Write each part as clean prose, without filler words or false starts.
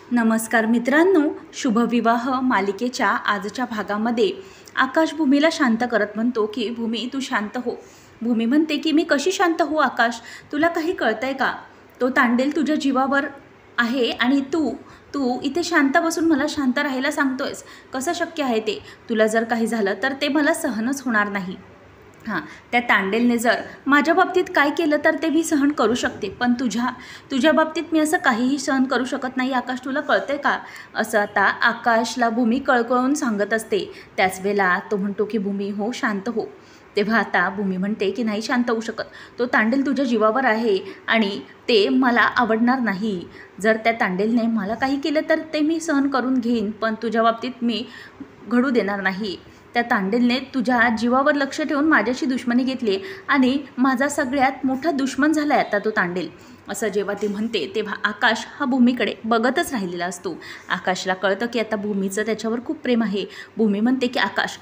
नमस्कार मित्रांनो, शुभविवाह मालिकेच्या आजच्या भागामध्ये आकाश भूमीला शांत करत म्हणतो की भूमी तू शांत हो. भूमी म्हणते की मी कशी शांत हो आकाश, तुला काही कळतंय का? तो तांडेल तुझ्या जीवावर आहे आणि तू तू इथे शांत बसून मला शांत राहायला सांगतोयस. कसं शक्य आहे ते? तुला जर काही झालं तर ते मला सहनच होणार नाही. हां, त्या तांडेलने जर माझ्या बाबतीत काय केलं तर ते मी सहन करू शकते, पण तुझ्या बाबतीत मी असं काहीही सहन करू शकत नाही आकाश, तुला कळते का? असं आता आकाशला भूमी कळकळून सांगत असते. त्याच वेळेला तो म्हणतो की भूमी हो शांत हो. तेव्हा आता भूमी म्हणते की नाही शांत होऊ शकत, तो तांडेल तुझ्या जीवावर आहे आणि ते मला आवडणार नाही. जर त्या तांडेलने मला काही केलं तर ते मी सहन करून घेईन, पण तुझ्या बाबतीत मी घडू देणार नाही. त्या तांडेलने तुझ्या जीवावर लक्ष ठेवून माझ्याशी दुश्मनी घेतली आणि माझा सगळ्यात मोठा दुश्मन झाला आहे आता तो तांडेल. असं जेव्हा ती म्हणते तेव्हा आकाश हा भूमीकडे बघतच राहिलेला असतो. आकाशला कळतं की आता भूमीचं त्याच्यावर खूप प्रेम आहे. भूमी म्हणते की आकाश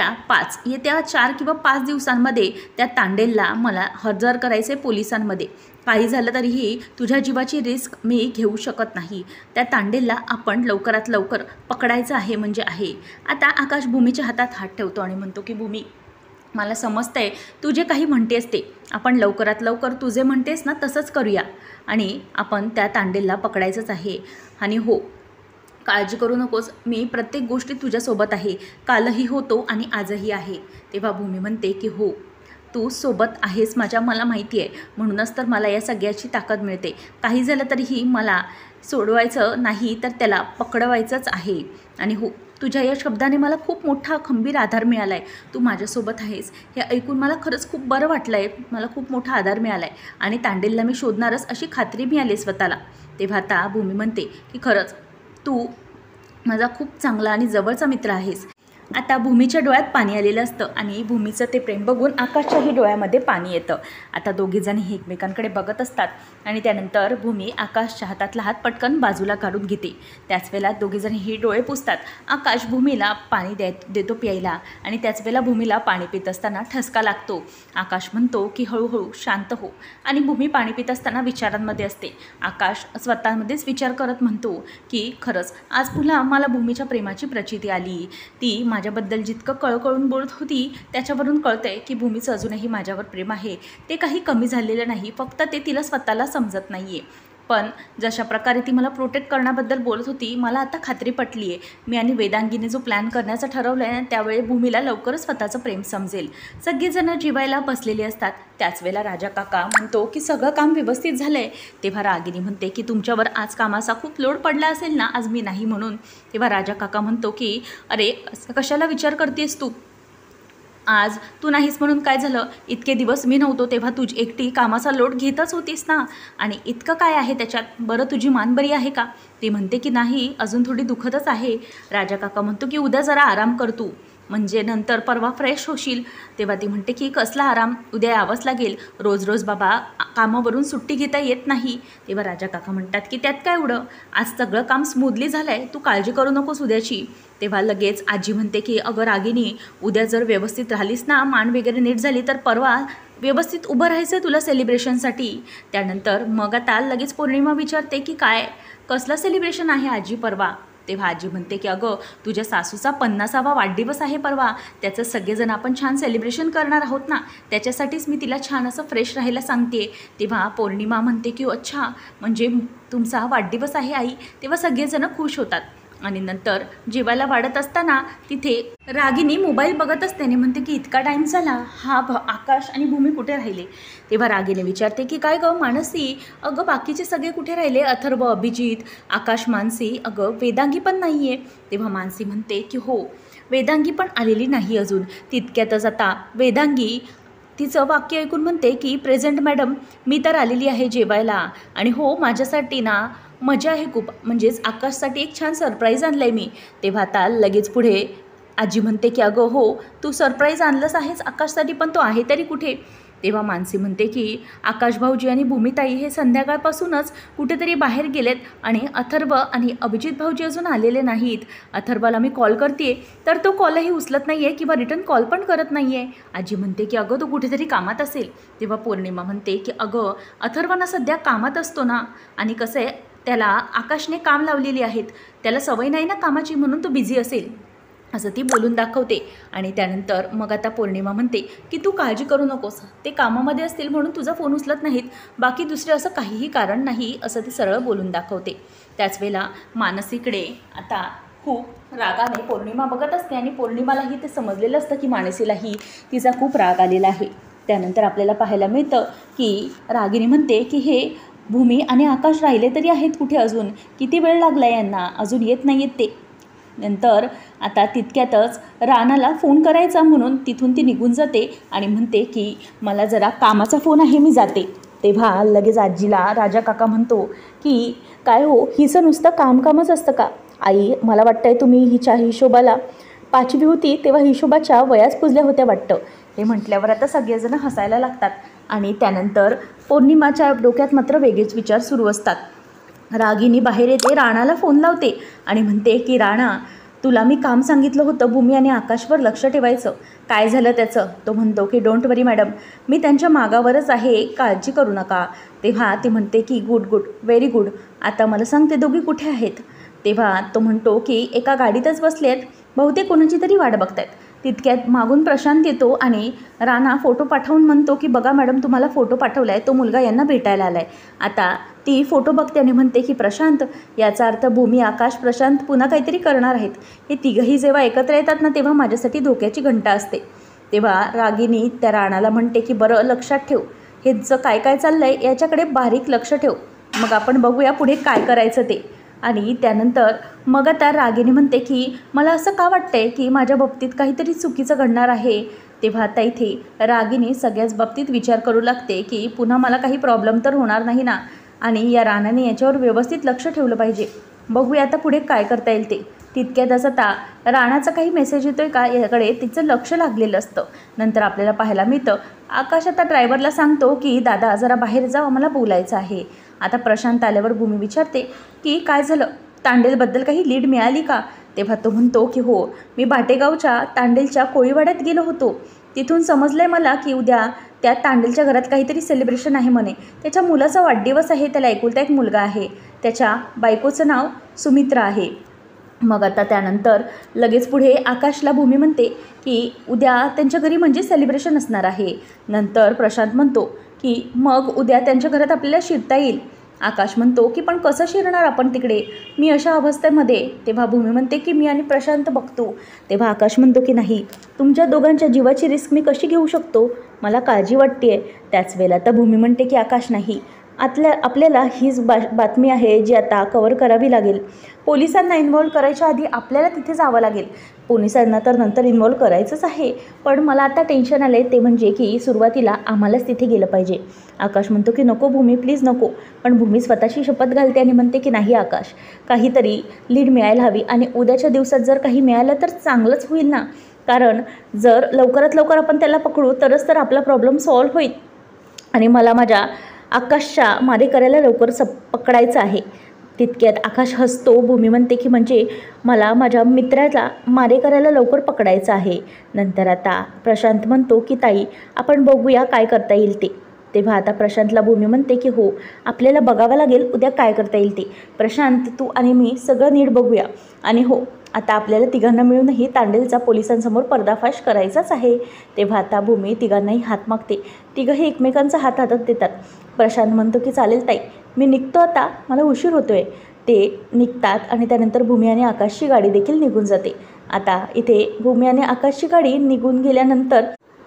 येत्या 4 किंवा 5 दिवसांमध्ये त्या तांडेलला मला हजर करायचे पोलिसांमध्ये. काही झालं तरीही तुझ्या जीवाची रिस्क मी घेऊ शकत नाही. त्या तांडेलला आपण लवकरात लवकर पकडायचं आहे म्हणजे आहे. आता आकाश भूमीच्या हातात हात ठेवतो आणि म्हणतो की भूमी मला समजतंय तू जे काही म्हणतेस ते आपण लवकरात लवकर तू जे म्हणतेस ना तसंच करूया आणि आपण त्या तांडेलला पकडायचंच आहे. आणि हो, काळजी करू नकोस, मी प्रत्येक गोष्टी तुझ्यासोबत आहे. कालही होतो आणि आजही आहे. तेव्हा भूमी म्हणते की हो तू सोबत आहेस माझ्या, मला माहिती आहे, म्हणूनच तर मला या सगळ्याची ताकद मिळते. काही झालं तरीही मला सोडवायचं नाही तर त्याला पकडवायचंच आहे. आणि हो, तुझ्या या शब्दाने मला खूप मोठा खंबीर आधार मिळाला आहे. तू माझ्यासोबत आहेस हे ऐकून मला खरंच खूप बरं वाटलं आहे. मला खूप मोठा आधार मिळाला आहे आणि तांडेलला मी शोधणारच अशी खात्री मिळाली स्वतःला. तेव्हा आता भूमी म्हणते की खरंच तू माझा खूप चांगला आणि जवळचा मित्र आहेस. आता भूमीच्या डोळ्यात पाणी आलेलं असतं आणि भूमीचं ते प्रेम बघून आकाशच्याही डोळ्यामध्ये पाणी येतं. आता दोघीजणी एकमेकांकडे बघत असतात आणि त्यानंतर भूमी आकाशच्या हातातला हात पटकन बाजूला काढून घेते. त्याच वेळेला दोघीजणी डोळे पुसतात. आकाश भूमीला पाणी देतो प्यायला आणि त्याच वेळेला भूमीला पाणी पित असताना ठसका लागतो. आकाश म्हणतो की हळूहळू शांत हो आणि भूमी पाणी पित असताना विचारांमध्ये असते. आकाश स्वतःमध्येच विचार करत म्हणतो की खरंच आज पुन्हा मला भूमीच्या प्रेमाची प्रचिती आली. ती माझ्याबद्दल जितकं कळकळून बोलत होती त्याच्यावरून कळतंय की भूमीचं अजूनही माझ्यावर प्रेम आहे. ते काही कमी झालेलं नाही, फक्त ते तिला स्वतःला समजत नाही आहे. पण जशा प्रकारे ती मला प्रोटेक्ट करण्याबद्दल बोलत होती मला आता खात्री पटली आहे. मी आणि वेदांगीने जो प्लॅन करण्याचं ठरवलं आहे त्यावेळी भूमीला लवकरच स्वतःचं प्रेम समजेल. सगळेजणं जेवायला बसलेले असतात. त्याच वेळेला राजा काका म्हणतो की सगळं काम व्यवस्थित झालं आहे. तेव्हा रागिनी म्हणते की तुमच्यावर आज कामाचा खूप लोड पडला असेल ना आज मी नाही म्हणून. तेव्हा राजा काका म्हणतो की अरे कशाला विचार करतेस तू, आज तू नाहीस म्हणून काय झालं, इतके दिवस मी नव्हतो तेव्हा तुझी एकटी कामाचा लोड घेतच होतीस ना, आणि इतकं काय आहे त्याच्यात, बरं तुझी मान बरी आहे का? ती म्हणते की नाही अजून थोडी दुखतच आहे. राजा काका म्हणतो की उद्या जरा आराम कर तू, म्हणजे नंतर परवा फ्रेश होशील. तेव्हा ती म्हणते की कसला आराम, उद्या यावंच लागेल, रोज रोज बाबा कामावरून सुट्टी घेता येत नाही. तेव्हा राजा काका म्हणतात की त्यात काय एवढं, आज सगळं काम स्मूथली झालं आहे, तू काळजी करू नकोस उद्याची. तेव्हा लगेच आजी म्हणते की अगं रागिनी उद्या जर व्यवस्थित राहिलीस ना, मान वगैरे नीट झाली तर परवा व्यवस्थित उभं राहायचं तुला सेलिब्रेशनसाठी. त्यानंतर मग आता लगेच पौर्णिमा विचारते की काय कसलं सेलिब्रेशन आहे आजी परवा. तेव्हा आजी म्हणते की अगं तुझ्या सासूचा 50वा वाढदिवस आहे परवा, त्याचं सगळेजण आपण छान सेलिब्रेशन करणार आहोत ना, त्याच्यासाठीच मी तिला छान असं फ्रेश राहायला सांगते. तेव्हा पौर्णिमा म्हणते की अच्छा म्हणजे तुमचा वाढदिवस आहे आई. तेव्हा सगळेजण खुश होतात आणि नंतर जेवायला वाढत असताना तिथे रागिनी मोबाईल बघत असते म्हणते की इतका टाईम झाला, हा आकाश आणि भूमी कुठे राहिले. तेव्हा रागिनी विचारते की काय गं मानसी, अगं बाकीचे सगळे कुठे राहिले, अथर्व, अभिजित, आकाश, मानसी, अगं वेदांगी पण नाही आहे. तेव्हा मानसी म्हणते की हो वेदांगी पण आलेली नाही अजून. तितक्यातच आता वेदांगी तिचं वाक्य ऐकून म्हणते की प्रेझेंट मॅडम, मी तर आलेली आहे जेवायला आणि हो माझ्यासाठी ना मजा आहे खूप, म्हणजेच आकाशसाठी एक छान सरप्राईज आणलं आहे मी. तेव्हा आता लगेच पुढे आजी म्हणते की अगं हो तू सरप्राईज आणलंच आहेस आकाशसाठी, पण तो आहे तरी कुठे. तेव्हा मानसी म्हणते की आकाश भाऊजी आणि भूमिताई हे संध्याकाळपासूनच कुठेतरी बाहेर गेलेत आणि अथर्व आणि अभिजित भाऊजी अजून आलेले नाहीत. अथर्वला मी कॉल करते तर तो कॉलही उचलत नाही आहे किंवा रिटर्न कॉल पण करत नाही आहे. आजी म्हणते की अगं तो कुठेतरी कामात असेल. तेव्हा पौर्णिमा म्हणते की अगं अथर्वना सध्या कामात असतो ना, आणि कसं आहे त्याला आकाशने काम लावलेली आहेत, त्याला सवय नाही ना कामाची, म्हणून तो बिझी असेल असं ती बोलून दाखवते. आणि त्यानंतर मग आता पौर्णिमा म्हणते की तू काळजी करू नकोस, ते कामामध्ये असतील म्हणून तुझा फोन उचलत नाहीत, बाकी दुसरे असं काहीही कारण नाही असं ती सरळ बोलून दाखवते. त्याच वेळेला मानसीकडे आता खूप रागाने पौर्णिमा बघत असते आणि पौर्णिमालाही ते समजलेलं असतं की मानसीलाही तिचा खूप राग आलेला आहे. त्यानंतर आपल्याला पाहायला मिळतं की रागिनी म्हणते की हे भूमी आणि आकाश राहिले तरी आहेत कुठे, अजून किती वेळ लागला यांना, अजून येत नाही आहेत ते. नंतर आता तितक्यातच राणाला फोन करायचा म्हणून तिथून ती निघून जाते आणि म्हणते की मला जरा कामाचा फोन आहे, मी जाते. तेव्हा लगेच आजीला राजा काका म्हणतो की काय हो, हिचं नुसतं कामच असतं का आई, मला वाटतंय तुम्ही हिच्या हिशोबाला 5वी होती तेव्हा हिशोबाच्या वयाच पुजल्या होत्या वाटतं. हे म्हटल्यावर आता सगळेजण हसायला लागतात. आणि त्यानंतर पौर्णिमाच्या डोक्यात मात्र वेगळेच विचार सुरू असतात. रागिनी बाहेर येते, राणाला फोन लावते आणि म्हणते की राणा, तुला मी काम सांगितलं होतं भूमी आणि आकाशवर लक्ष ठेवायचं, काय झालं त्याचं. तो म्हणतो की डोंट वरी मॅडम, मी त्यांच्या मागावरच आहे, काळजी करू नका. तेव्हा ती म्हणते की गुड व्हेरी गुड, आता मला सांगते दोघी कुठे आहेत. तेव्हा तो म्हणतो की एका गाडीतच बसले आहेत, बहुतेक कोणाची तरी वाट बघतायत. तितक्यात मागून प्रशांत येतो आणि राणा फोटो पाठवून म्हणतो की बघा मॅडम, तुम्हाला फोटो पाठवला आहे, तो मुलगा यांना भेटायला आला आहे. आता ती फोटो बघते आणि म्हणते की प्रशांत, याचा अर्थ भूमी, आकाश, प्रशांत पुन्हा काहीतरी करणार आहेत. हे तिघंही जेव्हा एकत्र येतात ना तेव्हा माझ्यासाठी धोक्याची घंटा असते. तेव्हा रागिनी त्या राणाला म्हणते की बरं लक्षात ठेव, हे काय चाललं आहे याच्याकडे बारीक लक्ष ठेव, मग आपण बघूया पुढे काय करायचं ते. आणि त्यानंतर मग आता रागिनी म्हणते की मला असं का वाटतंय की माझ्या बाबतीत काहीतरी चुकीचं घडणार आहे. तेव्हा आता इथे रागिनी सगळ्याच बाबतीत विचार करू लागते की पुन्हा मला काही प्रॉब्लेम तर होणार नाही ना, आणि या राणाने याच्यावर व्यवस्थित लक्ष ठेवलं पाहिजे. बघूया आता पुढे काय करता येईल ते. तितक्यातच आता राणाचा काही मेसेज येतोय का याकडे तिचं लक्ष लागलेलं असतं. नंतर आपल्याला पाहायला मिळतं आकाश आता ड्रायव्हरला सांगतो की दादा जरा बाहेर जाऊ, आम्हाला बोलायचं आहे. आता प्रशांत आल्यावर भूमी विचारते की काय झालं, तांडेलबद्दल काही लीड मिळाली का. तेव्हा तो म्हणतो की हो, मी भाटेगावच्या तांडेलच्या कोळीवाड्यात गेलो होतो, तिथून समजलं आहे मला की उद्या त्या तांडेलच्या घरात काहीतरी सेलिब्रेशन आहे म्हणे. त्याच्या मुलाचा वाढदिवस आहे, त्याला एकुलता एक मुलगा आहे, त्याच्या बायकोचं नाव सुमित्रा आहे. मग आता त्यानंतर लगेच पुढे आकाशला भूमी म्हणते की उद्या त्यांच्या घरी म्हणजे सेलिब्रेशन असणार आहे. नंतर प्रशांत म्हणतो की मग उद्या त्यांच्या घरात आपल्याला शिरता येईल. आकाश म्हणतो की पण कसं शिरणार आपण तिकडे, मी अशा अवस्थेमध्ये. तेव्हा भूमी म्हणते की मी आणि प्रशांत बघतो. तेव्हा आकाश म्हणतो की नाही, तुमच्या दोघांच्या जीवाची रिस्क मी कशी घेऊ शकतो, मला काळजी वाटते आहे. त्याच वेळेला तर भूमी म्हणते की आकाश नाही, आपल्याला हीच बातमी आहे जी आता कव्हर करावी लागेल. पोलिसांना इन्व्हॉल्व करायच्या आधी आपल्याला तिथे जावं लागेल. पोलिसांना तर नंतर इन्व्हॉल्व करायचंच आहे, पण मला आता टेन्शन आलं आहे ते म्हणजे की सुरुवातीला आम्हालाच तिथे गेलं पाहिजे. आकाश म्हणतो की नको भूमी, प्लीज नको. पण भूमी स्वतःची शपथ घालते आणि म्हणते की नाही आकाश, काहीतरी लीड मिळायला हवी आणि उद्याच्या दिवसात जर काही मिळालं तर चांगलंच होईल ना, कारण जर लवकरात लवकर आपण त्याला पकडू तरच तर आपला प्रॉब्लेम सॉल्व्ह होईल. आणि मला माझ्या आकाशच्या मारेकऱ्याला लवकर पकडायचं आहे. तितक्यात आकाश हसतो. भूमी म्हणते की म्हणजे मला माझ्या मित्राला मारेकऱ्याला लवकर पकडायचं आहे. नंतर आता प्रशांत म्हणतो की ताई आपण बघूया काय करता येईल ते. तेव्हा आता प्रशांतला भूमी म्हणते की हो, आपल्याला बघावं लागेल उद्या काय करता येईल ते. प्रशांत, तू आणि मी सगळं नीट बघूया. आणि हो, आता आपल्याला तिघांना मिळूनही तांडेलचा पोलिसांसमोर पर्दाफाश करायचाच आहे. तेव्हा आता भूमी तिघांनाही हात मागते. तिघंही एकमेकांचा हात हातात देतात. प्रशांत म्हणतो की चालेल ताई, मी निघतो आता, मला उशीर होतो आहे. ते निघतात आणि त्यानंतर भूमी आणि आकाशची गाडी देखील निघून जाते. आता इथे भूमी आणि आकाशची गाडी निघून गेल्यानंतर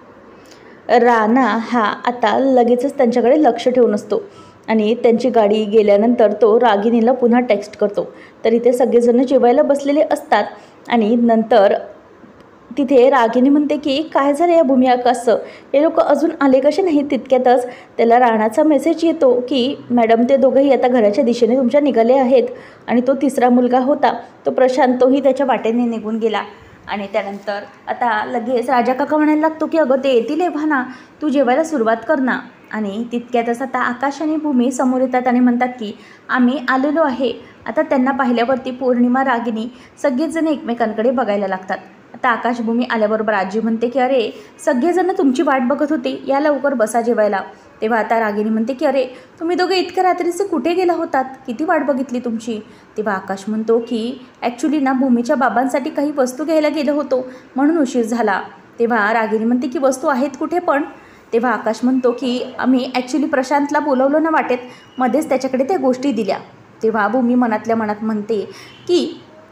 राणा हा आता लगेचच त्यांच्याकडे लक्ष ठेवून असतो आणि त्यांची गाडी गेल्यानंतर तो रागिनीला पुन्हा टेक्स्ट करतो. तर इथे सगळेजण जेवायला बसलेले असतात आणि नंतर तिथे रागिनी म्हणते की काय झालं या भूमी आकाशचं, हे लोक अजून आले कसे नाही. तितक्यातच त्याला राणाचा मेसेज येतो की मॅडम ते दोघंही आता घराच्या दिशेने तुमच्या निघाले आहेत. आणि तो तिसरा मुलगा होता तो प्रशांत, तोही त्याच्या वाटेने निघून गेला. आणि त्यानंतर आता लगेच राजा काका म्हणायला लागतो की अगं ते येतील एव्हाना, तू जेवायला सुरुवात कर ना. आणि तितक्यातच आता आकाश आणि भूमी समोर येतात आणि म्हणतात की आम्ही आलेलो आहे. आता त्यांना पाहिल्यावरती पौर्णिमा, रागिनी सगळेच जण एकमेकांकडे बघायला लागतात. आता आकाशभूमी आल्याबरोबर आजी म्हणते की अरे सगळेजण तुमची वाट बघत होते, या लवकर बसा जेवायला. तेव्हा आता रागिनी म्हणते की अरे तुम्ही दोघे इतक्या रात्रीचे कुठे गेला होतात, किती वाट बघितली तुमची. तेव्हा आकाश म्हणतो की ॲक्च्युली ना भूमीच्या बाबांसाठी काही वस्तू घ्यायला गेलो होतो म्हणून उशीर झाला. तेव्हा रागिनी म्हणते की वस्तू आहेत कुठे पण. तेव्हा आकाश म्हणतो की आम्ही ॲक्च्युली प्रशांतला बोलवलं ना वाटेत, मध्येच त्याच्याकडे त्या गोष्टी दिल्या. तेव्हा भूमी मनातल्या मनात म्हणते की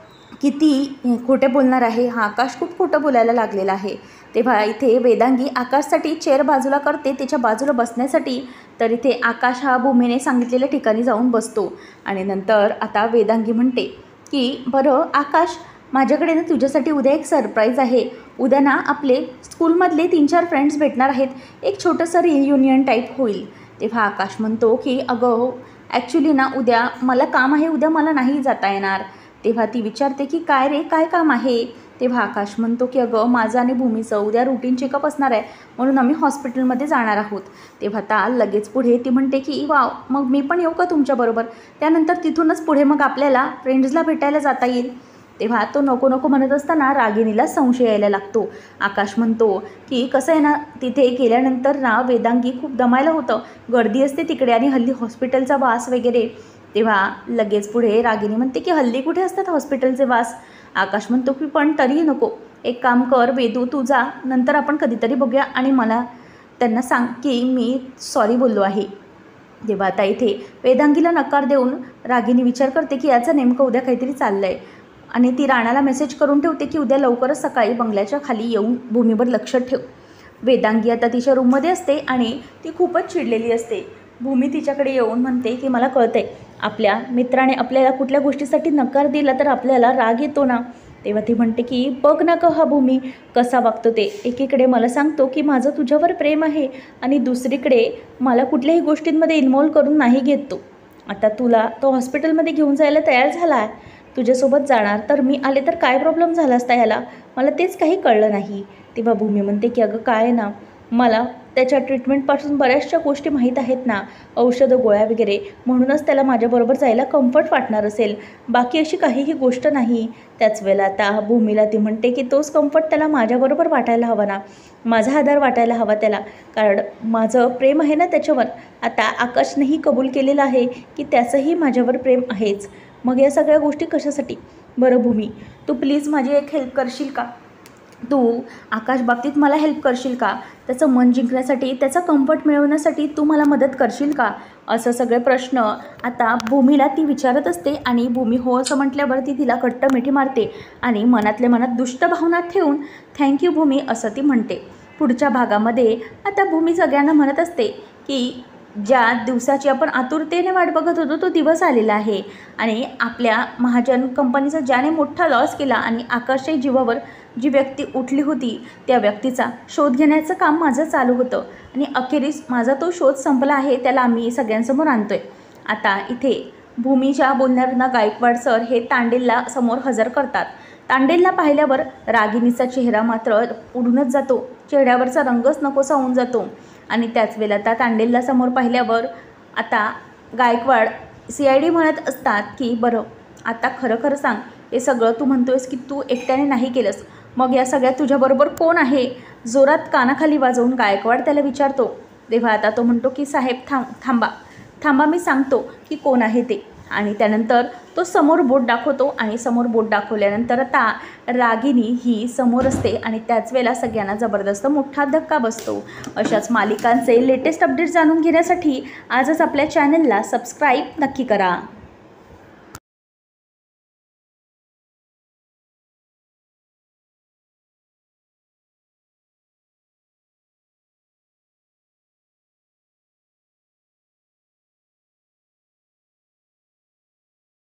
किती खोटे बोलणार आहे हा आकाश, खूप खोटं बोलायला लागलेला आहे. तेव्हा इथे वेदांगी आकाशसाठी चेअर बाजूला करते त्याच्या बाजूला बसण्यासाठी. तर इथे आकाश हा भूमीने सांगितलेल्या ठिकाणी जाऊन बसतो आणि नंतर आता वेदांगी म्हणते की बरं आकाश, माझ्याकडे ना तुझ्यासाठी उद्या एक सरप्राईज आहे. उद्या ना आपले स्कूलमधले 3-4 फ्रेंड्स भेटणार आहेत, एक छोटंसं रियुनियन टाईप होईल. तेव्हा आकाश म्हणतो की अगं ॲक्च्युली ना उद्या मला काम आहे, उद्या मला नाही जाता येणार. तेव्हा ती विचारते की काय रे, काय काम आहे. तेव्हा आकाश म्हणतो की अगं माझं आणि भूमीचं उद्या रुटीन चेकअप असणार आहे म्हणून आम्ही हॉस्पिटलमध्ये जाणार आहोत. तेव्हा आता लगेच पुढे ती म्हणते की वाव, मग मी पण येऊ का तुमच्याबरोबर. त्यानंतर तिथूनच पुढे मग आपल्याला फ्रेंड्सला भेटायला जाता येईल. तेव्हा तो नको नको म्हणत असताना रागिनीला संशय यायला लागतो. आकाश म्हणतो की कसं आहे ना, तिथे गेल्यानंतर ना वेदांगी खूप दमायला होतं, गर्दी असते तिकडे आणि हल्ली हॉस्पिटलचा वास वगैरे. तेव्हा लगेच पुढे रागिनी म्हणते की हल्ली कुठे असतात हॉस्पिटलचे वास. आकाश म्हणतो की पण तरीही नको, एक काम कर वेदू, तू जा, नंतर आपण कधीतरी बघूया आणि मला त्यांना सांग की मी सॉरी बोललो आहे. तेव्हा आता इथे वेदांगीला नकार देऊन रागिनी विचार करते की याचं नेमकं उद्या काहीतरी चाललं आहे आणि ती राणाला मेसेज करून ठेवते की उद्या लवकरच सकाळी बंगल्याच्या खाली येऊन भूमीवर लक्ष ठेव. वेदांगी आता तिच्या रूममध्ये असते आणि ती खूपच चिडलेली असते. भूमी तिच्याकडे येऊन म्हणते की मला कळतंय आपल्या मित्राने आपल्याला कुठल्या गोष्टीसाठी नकार दिला तर आपल्याला राग येतो ना. तेव्हा ती म्हणते की बघ ना हा भूमी कसा वागतो ते, एकीकडे मला सांगतो की माझं तुझ्यावर प्रेम आहे आणि दुसरीकडे मला कुठल्याही गोष्टींमध्ये इन्व्हॉल्व करून नाही घेत तो. आता तुला तो हॉस्पिटलमध्ये घेऊन जायला तयार झाला आहे, तुझ्यासोबत जाणार, तर मी आले तर काय प्रॉब्लेम झाला असता याला, मला तेच काही कळलं नाही. तेव्हा भूमी म्हणते की अगं काय ना, मला त्याच्या ट्रीटमेंटपासून बऱ्याचशा गोष्टी माहीत आहेत ना, औषधं गोळ्या वगैरे, म्हणूनच त्याला माझ्याबरोबर जायला कम्फर्ट वाटणार असेल, बाकी अशी काहीही गोष्ट नाही. त्याच वेळेला आता भूमीला ती म्हणते की तोच कम्फर्ट त्याला माझ्याबरोबर वाटायला हवा ना, माझा आधार वाटायला हवा त्याला, कारण माझं प्रेम आहे ना त्याच्यावर. आता आकाशनेही कबूल केलेलं आहे की त्याचंही माझ्यावर प्रेम आहेच, मग या सगळ्या गोष्टी कशासाठी. बरं भूमी, तू प्लीज माझी एक हेल्प करशील का, तू आकाश बाबतीत मला हेल्प करशील का, त्याचं मन जिंकण्यासाठी, त्याचा कम्फर्ट मिळवण्यासाठी तू मला मदत करशील का. असं सगळे प्रश्न आता भूमीला ती विचारत असते आणि भूमी हो असं म्हटल्यावर ती तिला घट्ट मिठी मारते आणि मनातल्या मनात दुष्ट भावना ठेवून थँक्यू भूमी असं ती म्हणते. पुढच्या भागामध्ये आता भूमी सगळ्यांना म्हणत असते की ज्या दिवसाची आपण आतुरतेने वाट बघत होतो तो दिवस आलेला आहे आणि आपल्या महाजन कंपनीचा ज्याने मोठा लॉस केला आणि आकाशच्या जीवावर जी व्यक्ती उठली होती त्या व्यक्तीचा शोध घेण्याचं काम माझं चालू होतं आणि अखेरीस माझा तो शोध संपला आहे, त्याला आम्ही सगळ्यांसमोर आणतोय. आता इथे भूमीच्या बोलण्यावरनं गायकवाड सर हे तांडेलला समोर हजर करतात. तांडेलला पाहिल्यावर रागिनीचा चेहरा मात्र उडूनच जातो, चेहऱ्यावरचा रंगच नकोसा होऊन जातो आणि त्याच वेळेला त्या तांडेलला समोर पाहिल्यावर आता गायकवाड CID म्हणत असतात की बरं आता खरं खरं सांग, हे सगळं तू म्हणतोयस की तू एकट्याने नाही केलंस, मग या सगळ्यात तुझ्याबरोबर कोण आहे. जोरात कानाखाली वाजवून गायकवाड त्याला विचारतो. तेव्हा आता तो म्हणतो की साहेब थांबा मी सांगतो की कोण आहे ते. आणि त्यानंतर तो समोर बोट दाखवतो आणि समोर बोट दाखवल्यानंतर आता रागिनी ही समोर असते आणि त्याच वेळेला सगळ्यांना जबरदस्त मोठा धक्का बसतो. अशाच मालिकांचे लेटेस्ट अपडेट जाणून घेण्यासाठी आजच आपल्या चॅनलला सबस्क्राईब नक्की करा.